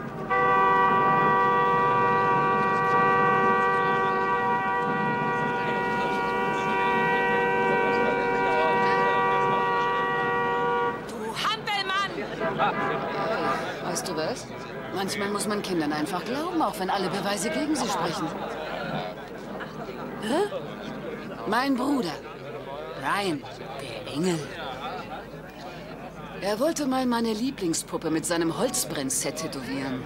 Weißt du was? Manchmal muss man Kindern einfach glauben, auch wenn alle Beweise gegen sie sprechen. Hä? Mein Bruder, Ryan, der Engel. Er wollte mal meine Lieblingspuppe mit seinem Holzbrennset tätowieren.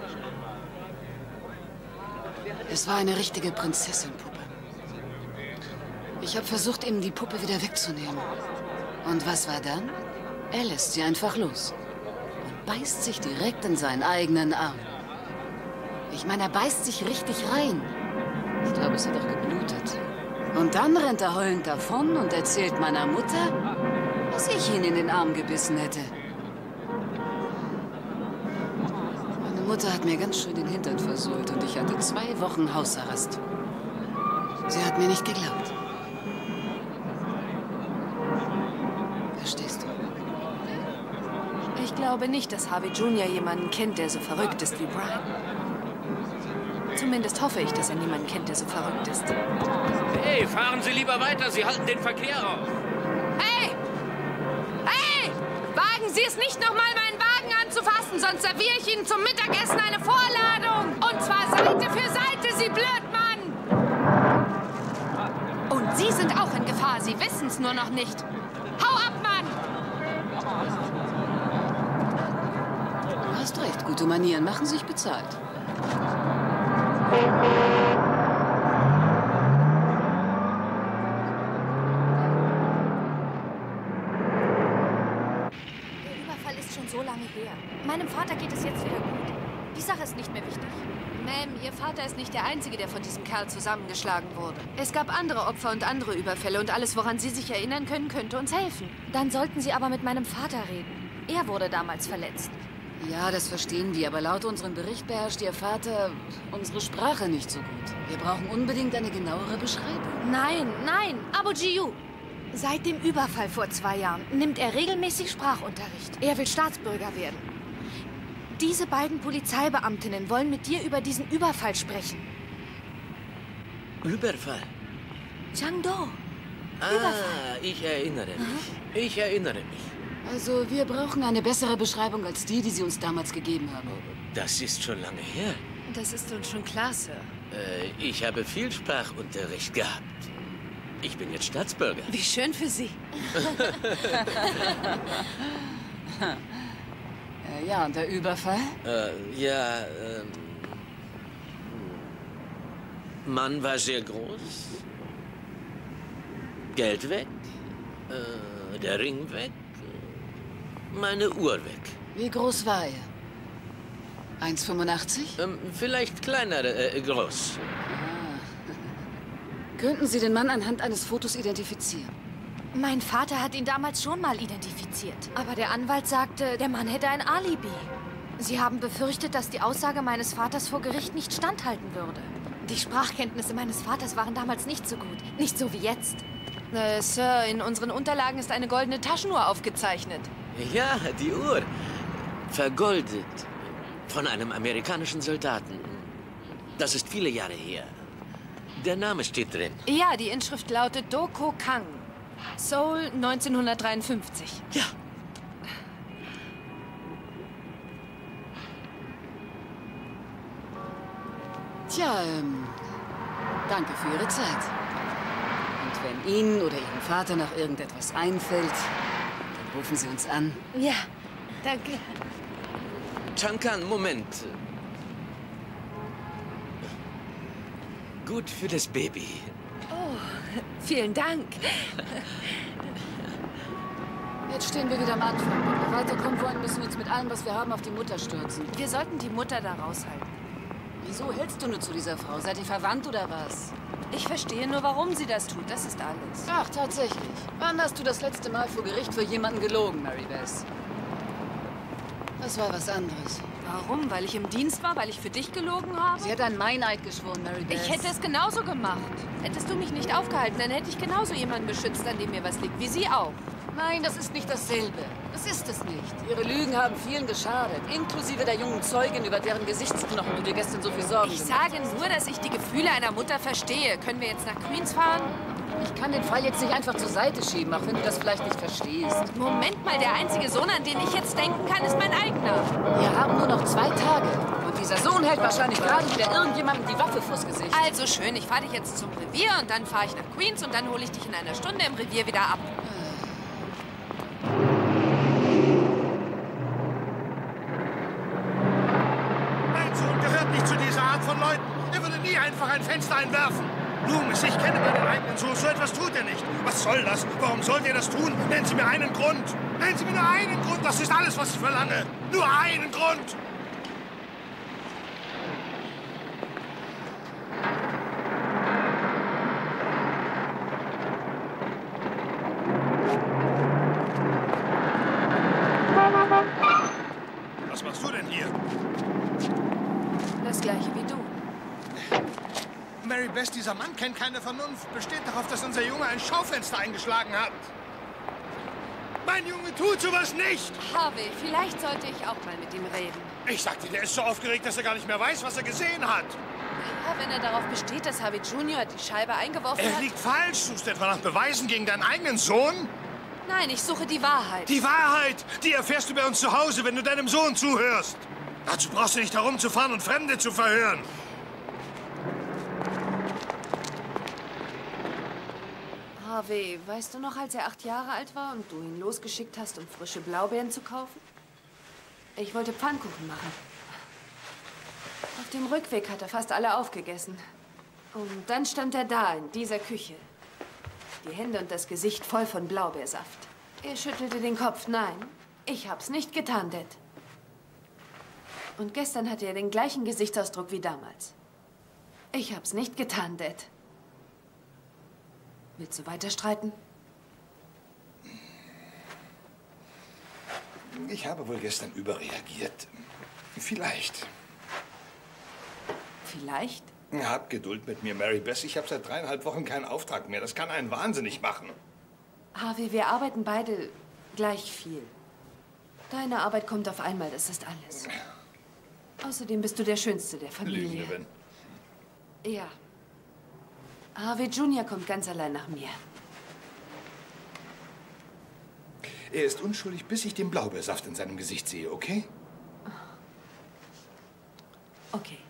Es war eine richtige Prinzessinpuppe. Ich habe versucht, ihm die Puppe wieder wegzunehmen. Und was war dann? Er lässt sie einfach los. Beißt sich direkt in seinen eigenen Arm. Ich meine, er beißt sich richtig rein. Ich glaube, es hat auch geblutet. Und dann rennt er heulend davon und erzählt meiner Mutter, dass ich ihn in den Arm gebissen hätte. Meine Mutter hat mir ganz schön den Hintern versohlt und ich hatte zwei Wochen Hausarrest. Sie hat mir nicht geglaubt. Verstehst du? Ich glaube nicht, dass Harvey Junior jemanden kennt, der so verrückt ist wie Brian. Zumindest hoffe ich, dass er niemanden kennt, der so verrückt ist. Hey, fahren Sie lieber weiter. Sie halten den Verkehr auf. Hey! Hey! Wagen Sie es nicht noch mal, meinen Wagen anzufassen, sonst serviere ich Ihnen zum Mittagessen eine Vorladung. Und zwar Seite für Seite, Sie Blödmann! Und Sie sind auch in Gefahr. Sie wissen es nur noch nicht. Hau ab, Mann! Du hast recht, gute Manieren machen sich bezahlt. Der Überfall ist schon so lange her. Meinem Vater geht es jetzt wieder gut. Die Sache ist nicht mehr wichtig. Ma'am, Ihr Vater ist nicht der Einzige, der von diesem Kerl zusammengeschlagen wurde. Es gab andere Opfer und andere Überfälle und alles, woran Sie sich erinnern können, könnte uns helfen. Dann sollten Sie aber mit meinem Vater reden. Er wurde damals verletzt. Ja, das verstehen wir, aber laut unserem Bericht beherrscht Ihr Vater unsere Sprache nicht so gut. Wir brauchen unbedingt eine genauere Beschreibung. Nein, nein, Abu Jiu. Seit dem Überfall vor zwei Jahren nimmt er regelmäßig Sprachunterricht. Er will Staatsbürger werden. Diese beiden Polizeibeamtinnen wollen mit dir über diesen Überfall sprechen. Überfall? Changdo. Ah, Überfall. Ich erinnere mich. Ich erinnere mich. Also, wir brauchen eine bessere Beschreibung als die, die Sie uns damals gegeben haben. Das ist schon lange her. Das ist uns schon klar, Sir. Äh, ich habe viel Sprachunterricht gehabt. Ich bin jetzt Staatsbürger. Wie schön für Sie. Ja, und der Überfall? Äh, ja, ähm... Mann war sehr groß. Geld weg. Äh, der Ring weg. Meine Uhr weg. Wie groß war er? eins Komma fünfundachtzig? Ähm, vielleicht kleiner, äh, groß. Könnten Sie den Mann anhand eines Fotos identifizieren? Mein Vater hat ihn damals schon mal identifiziert. Aber der Anwalt sagte, der Mann hätte ein Alibi. Sie haben befürchtet, dass die Aussage meines Vaters vor Gericht nicht standhalten würde. Die Sprachkenntnisse meines Vaters waren damals nicht so gut. Nicht so wie jetzt. Äh, Sir, in unseren Unterlagen ist eine goldene Taschenuhr aufgezeichnet. Ja, die Uhr. Vergoldet. Von einem amerikanischen Soldaten. Das ist viele Jahre her. Der Name steht drin. Ja, die Inschrift lautet Do Ko Kang. Seoul neunzehnhundertdreiundfünfzig. Ja. Tja, ähm, danke für Ihre Zeit. Und wenn Ihnen oder Ihrem Vater noch irgendetwas einfällt, dann rufen Sie uns an. Ja, danke. Chankan, Moment. Gut für das Baby. Oh, vielen Dank. Jetzt stehen wir wieder am Anfang. Wenn wir weiterkommen wollen, müssen wir uns mit allem, was wir haben, auf die Mutter stürzen. Wir sollten die Mutter da raushalten. Wieso hältst du nur zu dieser Frau? Seid ihr verwandt oder was? Ich verstehe nur, warum sie das tut. Das ist alles. Ach, tatsächlich. Wann hast du das letzte Mal vor Gericht für jemanden gelogen, Mary Beth? Das war was anderes. Warum? Weil ich im Dienst war? Weil ich für dich gelogen habe? Sie hat einen Meineid geschworen, Mary Beth. Ich hätte es genauso gemacht. Hättest du mich nicht aufgehalten, dann hätte ich genauso jemanden beschützt, an dem mir was liegt, wie sie auch. Nein, das ist nicht dasselbe. Das ist es nicht. Ihre Lügen haben vielen geschadet, inklusive der jungen Zeugin, über deren Gesichtsknochen du dir gestern so viel Sorgen Ich gemacht sage hast. nur, dass ich die Gefühle einer Mutter verstehe. Können wir jetzt nach Queens fahren? Ich kann den Fall jetzt nicht einfach zur Seite schieben, auch wenn du das vielleicht nicht verstehst. Moment mal, der einzige Sohn, an den ich jetzt denken kann, ist mein eigener. Wir haben nur noch zwei Tage. Und dieser Sohn hält wahrscheinlich gerade wieder irgendjemandem die Waffe vors Gesicht. Also schön, ich fahre dich jetzt zum Revier und dann fahre ich nach Queens und dann hole ich dich in einer Stunde im Revier wieder ab. Mein Sohn gehört nicht zu dieser Art von Leuten. Er würde nie einfach ein Fenster einwerfen. Loomis, ich kenne meinen eigenen Sohn. So etwas tut er nicht. Was soll das? Warum sollte er das tun? Nennen Sie mir einen Grund. Nennen Sie mir nur einen Grund. Das ist alles, was ich verlange. Nur einen Grund. Was machst du denn hier? Das gleiche wie du. Mary Beth, dieser Mann kennt keine Vernunft. Besteht darauf, dass unser Junge ein Schaufenster eingeschlagen hat. Mein Junge tut sowas nicht! Harvey, vielleicht sollte ich auch mal mit ihm reden. Ich sagte, der ist so aufgeregt, dass er gar nicht mehr weiß, was er gesehen hat. Ja, wenn er darauf besteht, dass Harvey Junior die Scheibe eingeworfen Er hat. liegt falsch. Suchst du etwa nach Beweisen gegen deinen eigenen Sohn? Nein, ich suche die Wahrheit. Die Wahrheit, die erfährst du bei uns zu Hause, wenn du deinem Sohn zuhörst. Dazu brauchst du nicht herumzufahren und Fremde zu verhören. Harvey, weißt du noch, als er acht Jahre alt war und du ihn losgeschickt hast, um frische Blaubeeren zu kaufen? Ich wollte Pfannkuchen machen. Auf dem Rückweg hat er fast alle aufgegessen. Und dann stand er da, in dieser Küche. Die Hände und das Gesicht voll von Blaubeersaft. Er schüttelte den Kopf. Nein, ich hab's nicht getan, Dad. Und gestern hatte er den gleichen Gesichtsausdruck wie damals. Ich hab's nicht getan, Dad. Willst du weiter streiten? Ich habe wohl gestern überreagiert. Vielleicht. Vielleicht? Hab Geduld mit mir, Mary Beth. Ich habe seit dreieinhalb Wochen keinen Auftrag mehr. Das kann einen wahnsinnig machen. Harvey, wir arbeiten beide gleich viel. Deine Arbeit kommt auf einmal, das ist alles. Außerdem bist du der Schönste der Familie. Lügnerin. Ja. Harvey Junior kommt ganz allein nach mir. Er ist unschuldig, bis ich den Blaubeersaft in seinem Gesicht sehe, okay? Okay.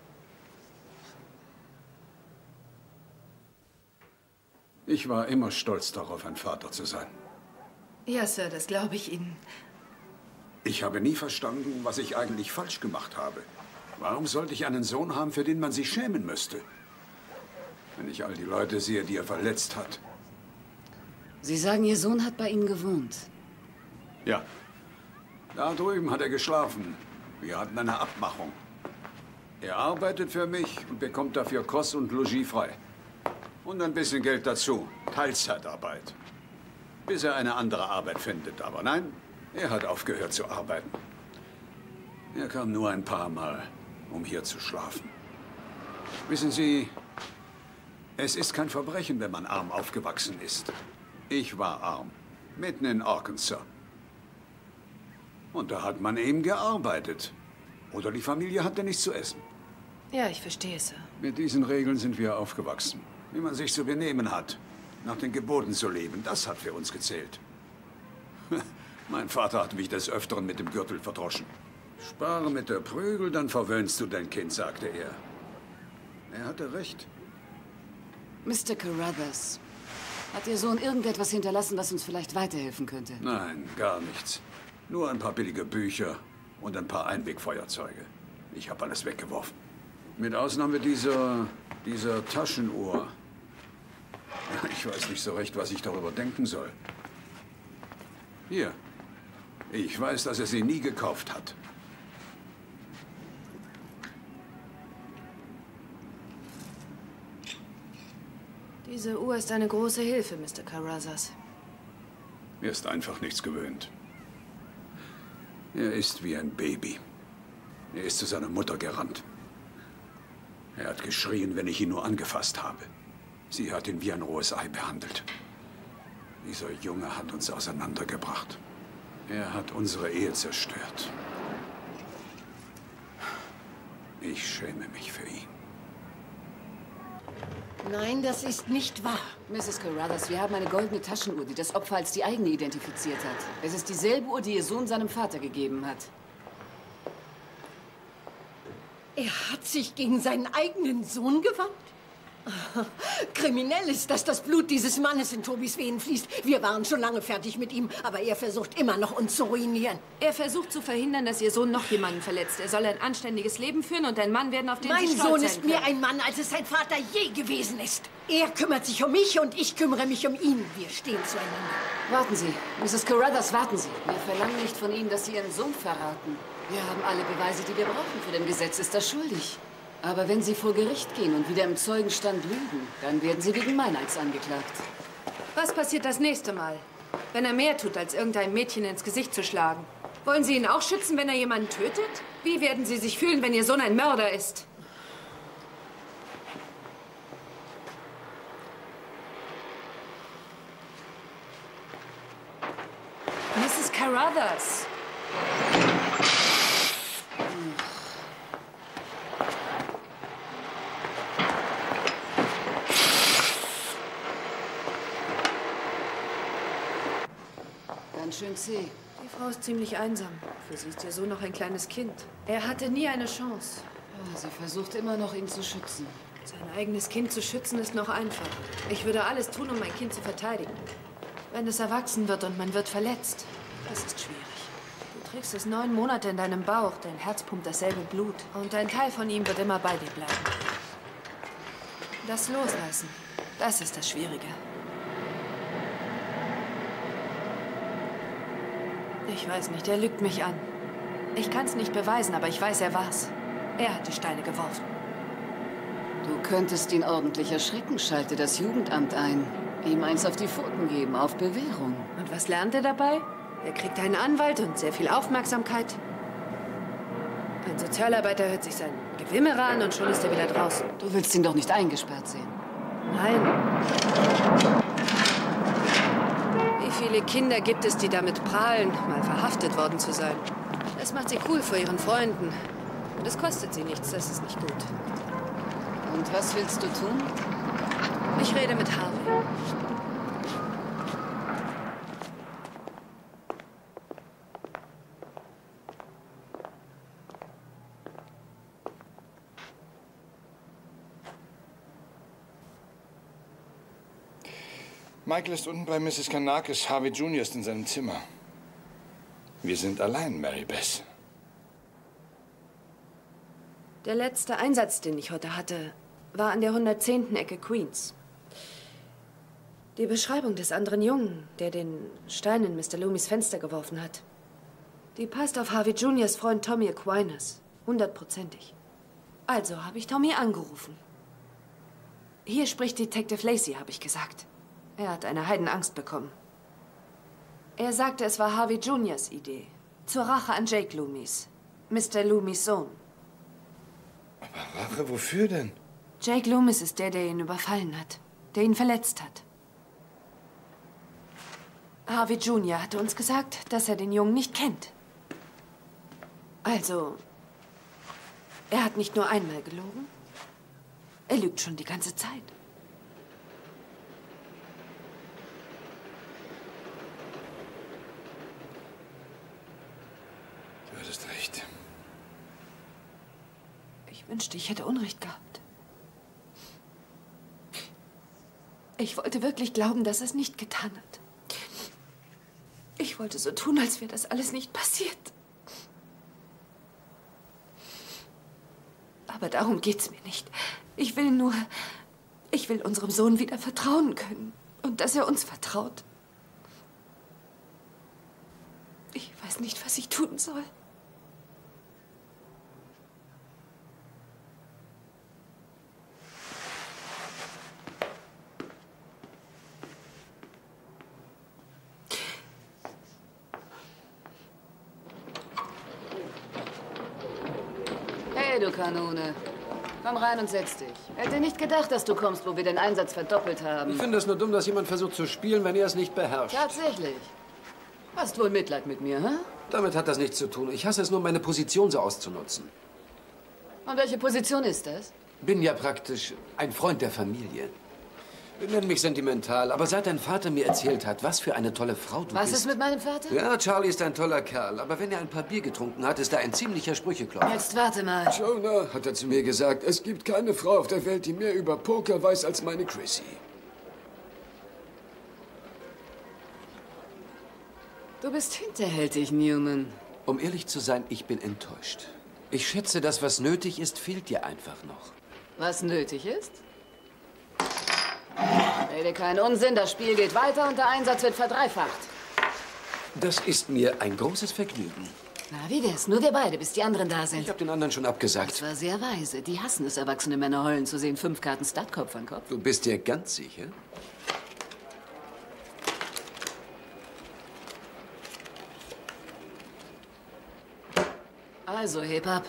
Ich war immer stolz darauf, ein Vater zu sein. Ja, Sir, das glaube ich Ihnen. Ich habe nie verstanden, was ich eigentlich falsch gemacht habe. Warum sollte ich einen Sohn haben, für den man sich schämen müsste? Wenn ich all die Leute sehe, die er verletzt hat. Sie sagen, Ihr Sohn hat bei Ihnen gewohnt. Ja. Da drüben hat er geschlafen. Wir hatten eine Abmachung. Er arbeitet für mich und bekommt dafür Kost und Logis frei. Und ein bisschen Geld dazu. Teilzeitarbeit. Bis er eine andere Arbeit findet. Aber nein, er hat aufgehört zu arbeiten. Er kam nur ein paar Mal, um hier zu schlafen. Wissen Sie, es ist kein Verbrechen, wenn man arm aufgewachsen ist. Ich war arm, mitten in Arkansas. Und da hat man eben gearbeitet. Oder die Familie hatte nichts zu essen. Ja, ich verstehe, Sir. Mit diesen Regeln sind wir aufgewachsen. Wie man sich zu benehmen hat. Nach den Geboten zu leben, das hat für uns gezählt. Mein Vater hat mich des Öfteren mit dem Gürtel verdroschen. Spare mit der Prügel, dann verwöhnst du dein Kind, sagte er. Er hatte recht. Mister Carruthers, hat Ihr Sohn irgendetwas hinterlassen, was uns vielleicht weiterhelfen könnte? Nein, gar nichts. Nur ein paar billige Bücher und ein paar Einwegfeuerzeuge. Ich habe alles weggeworfen. Mit Ausnahme dieser, dieser Taschenuhr. Ich weiß nicht so recht, was ich darüber denken soll. Hier. Ich weiß, dass er sie nie gekauft hat. Diese Uhr ist eine große Hilfe, Mister Carruthers. Er ist einfach nichts gewöhnt. Er ist wie ein Baby. Er ist zu seiner Mutter gerannt. Er hat geschrien, wenn ich ihn nur angefasst habe. Sie hat ihn wie ein rohes Ei behandelt. Dieser Junge hat uns auseinandergebracht. Er hat unsere Ehe zerstört. Ich schäme mich für ihn. Nein, das ist nicht wahr. Misses Carruthers, wir haben eine goldene Taschenuhr, die das Opfer als die eigene identifiziert hat. Es ist dieselbe Uhr, die Ihr Sohn seinem Vater gegeben hat. Er hat sich gegen seinen eigenen Sohn gewandt? Kriminell ist, dass das Blut dieses Mannes in Tobys Venen fließt. Wir waren schon lange fertig mit ihm, aber er versucht immer noch, uns zu ruinieren. Er versucht zu verhindern, dass Ihr Sohn noch jemanden verletzt. Er soll ein anständiges Leben führen und ein Mann werden, auf den Mein Sie stolz Sohn sein ist mehr können. ein Mann, als es sein Vater je gewesen ist. Er kümmert sich um mich und ich kümmere mich um ihn. Wir stehen zueinander. Warten Sie, Misses Carruthers, warten Sie. Wir verlangen nicht von Ihnen, dass Sie Ihren Sohn verraten. Wir haben alle Beweise, die wir brauchen. Für dem Gesetz ist er schuldig. Aber wenn Sie vor Gericht gehen und wieder im Zeugenstand lügen, dann werden Sie wegen Meineids angeklagt. Was passiert das nächste Mal, wenn er mehr tut, als irgendein Mädchen ins Gesicht zu schlagen? Wollen Sie ihn auch schützen, wenn er jemanden tötet? Wie werden Sie sich fühlen, wenn Ihr Sohn ein Mörder ist? Misses Carruthers! Ganz schön zäh. Die Frau ist ziemlich einsam. Für sie ist Ihr Sohn noch ein kleines Kind. Er hatte nie eine Chance. Oh, sie versucht immer noch, ihn zu schützen. Sein eigenes Kind zu schützen ist noch einfacher. Ich würde alles tun, um mein Kind zu verteidigen. Wenn es erwachsen wird und man wird verletzt, das ist schwierig. Du trägst es neun Monate in deinem Bauch, dein Herz pumpt dasselbe Blut. Und ein Teil von ihm wird immer bei dir bleiben. Das Loslassen, das ist das Schwierige. Ich weiß nicht, er lügt mich an. Ich kann es nicht beweisen, aber ich weiß, er war's. Er hat die Steine geworfen. Du könntest ihn ordentlich erschrecken. Schalte das Jugendamt ein. Ihm eins auf die Pfoten geben, auf Bewährung. Und was lernt er dabei? Er kriegt einen Anwalt und sehr viel Aufmerksamkeit. Ein Sozialarbeiter hört sich sein Gewimmerer an und schon ist er wieder draußen. Du willst ihn doch nicht eingesperrt sehen. Nein. Wie viele Kinder gibt es, die damit prahlen, mal verhaftet worden zu sein? Das macht sie cool vor ihren Freunden. Und es kostet sie nichts, das ist nicht gut. Und was willst du tun? Ich rede mit Harvey. Michael ist unten bei Misses Kanakis. Harvey Junior ist in seinem Zimmer. Wir sind allein, Mary Beth. Der letzte Einsatz, den ich heute hatte, war an der hundertzehnten Ecke Queens. Die Beschreibung des anderen Jungen, der den Stein in Mister Loomis Fenster geworfen hat, die passt auf Harvey Juniors Freund Tommy Aquinas. Hundertprozentig. Also habe ich Tommy angerufen. Hier spricht Detective Lacey, habe ich gesagt. Er hat eine Heidenangst bekommen. Er sagte, es war Harvey Juniors Idee. Zur Rache an Jake Loomis. Mister Loomis Sohn. Aber Rache wofür denn? Jake Loomis ist der, der ihn überfallen hat. Der ihn verletzt hat. Harvey Junior hatte uns gesagt, dass er den Jungen nicht kennt. Also, er hat nicht nur einmal gelogen. Er lügt schon die ganze Zeit. Du hattest recht. Ich wünschte, ich hätte Unrecht gehabt. Ich wollte wirklich glauben, dass er es nicht getan hat. Ich wollte so tun, als wäre das alles nicht passiert. Aber darum geht's mir nicht. Ich will nur, ich will unserem Sohn wieder vertrauen können. Und dass er uns vertraut. Ich weiß nicht, was ich tun soll. Hey, du Kanone. Komm rein und setz dich. Hätte nicht gedacht, dass du kommst, wo wir den Einsatz verdoppelt haben. Ich finde es nur dumm, dass jemand versucht zu spielen, wenn er es nicht beherrscht. Tatsächlich. Hast wohl Mitleid mit mir, hä? Damit hat das nichts zu tun. Ich hasse es nur, meine Position so auszunutzen. Und welche Position ist das? Bin ja praktisch ein Freund der Familie. Wir nennen mich sentimental, aber seit dein Vater mir erzählt hat, was für eine tolle Frau du Was bist... ist mit meinem Vater? Ja, Charlie ist ein toller Kerl, aber wenn er ein paar Bier getrunken hat, ist er ein ziemlicher Sprücheklopfer. Jetzt warte mal. Jonah, hat er zu mir gesagt, es gibt keine Frau auf der Welt, die mehr über Poker weiß als meine Chrissy. Du bist hinterhältig, Newman. Um ehrlich zu sein, ich bin enttäuscht. Ich schätze, das, was nötig ist, fehlt dir einfach noch. Was nötig ist? Rede keinen Unsinn, das Spiel geht weiter und der Einsatz wird verdreifacht. Das ist mir ein großes Vergnügen. Na, wie wär's? Nur wir beide, bis die anderen da sind. Ich habe den anderen schon abgesagt. Das war sehr weise. Die hassen es, erwachsene Männer heulen zu sehen. Fünf Karten Stud, Kopf an Kopf. Du bist dir ganz sicher? Also, heb ab.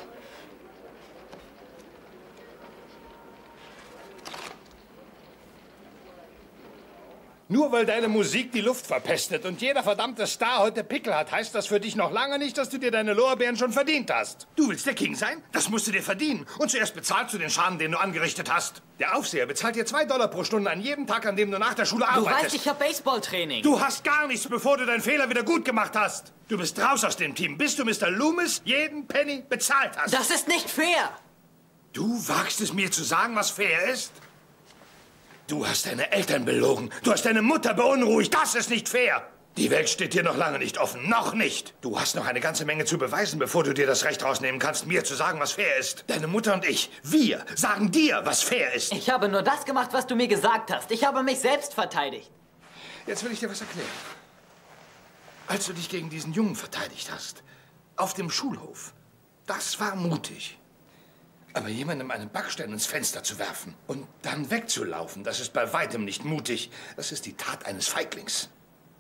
Nur weil deine Musik die Luft verpestet und jeder verdammte Star heute Pickel hat, heißt das für dich noch lange nicht, dass du dir deine Lorbeeren schon verdient hast. Du willst der King sein? Das musst du dir verdienen. Und zuerst bezahlst du den Schaden, den du angerichtet hast. Der Aufseher bezahlt dir zwei Dollar pro Stunde an jedem Tag, an dem du nach der Schule arbeitest. Du weißt, ich hab Baseballtraining. Du hast gar nichts, bevor du deinen Fehler wieder gut gemacht hast. Du bist raus aus dem Team, bis du Mister Loomis jeden Penny bezahlt hast. Das ist nicht fair. Du wagst es mir zu sagen, was fair ist? Du hast deine Eltern belogen. Du hast deine Mutter beunruhigt. Das ist nicht fair. Die Welt steht dir noch lange nicht offen. Noch nicht. Du hast noch eine ganze Menge zu beweisen, bevor du dir das Recht rausnehmen kannst, mir zu sagen, was fair ist. Deine Mutter und ich, wir, sagen dir, was fair ist. Ich habe nur das gemacht, was du mir gesagt hast. Ich habe mich selbst verteidigt. Jetzt will ich dir was erklären. Als du dich gegen diesen Jungen verteidigt hast, auf dem Schulhof, das war mutig. Aber jemandem einen Backstein ins Fenster zu werfen und dann wegzulaufen, das ist bei weitem nicht mutig. Das ist die Tat eines Feiglings.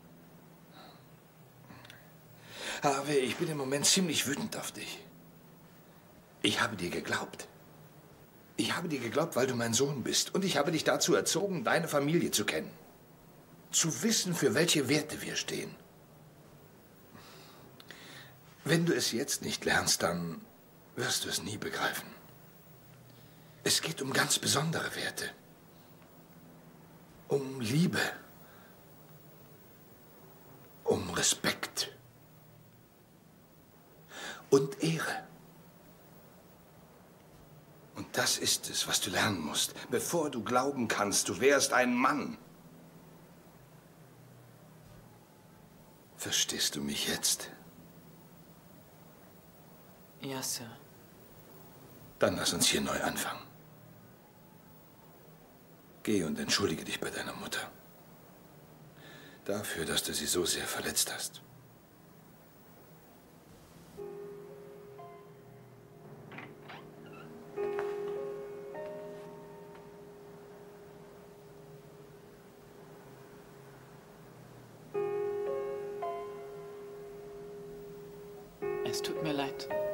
Harvey, ich bin im Moment ziemlich wütend auf dich. Ich habe dir geglaubt. Ich habe dir geglaubt, weil du mein Sohn bist. Und ich habe dich dazu erzogen, deine Familie zu kennen. Zu wissen, für welche Werte wir stehen. Wenn du es jetzt nicht lernst, dann wirst du es nie begreifen. Es geht um ganz besondere Werte. Um Liebe. Um Respekt. Und Ehre. Und das ist es, was du lernen musst, bevor du glauben kannst, du wärst ein Mann. Verstehst du mich jetzt? Ja, Sir. Dann lass uns hier neu anfangen. Geh und entschuldige dich bei deiner Mutter. Dafür, dass du sie so sehr verletzt hast. Es tut mir leid.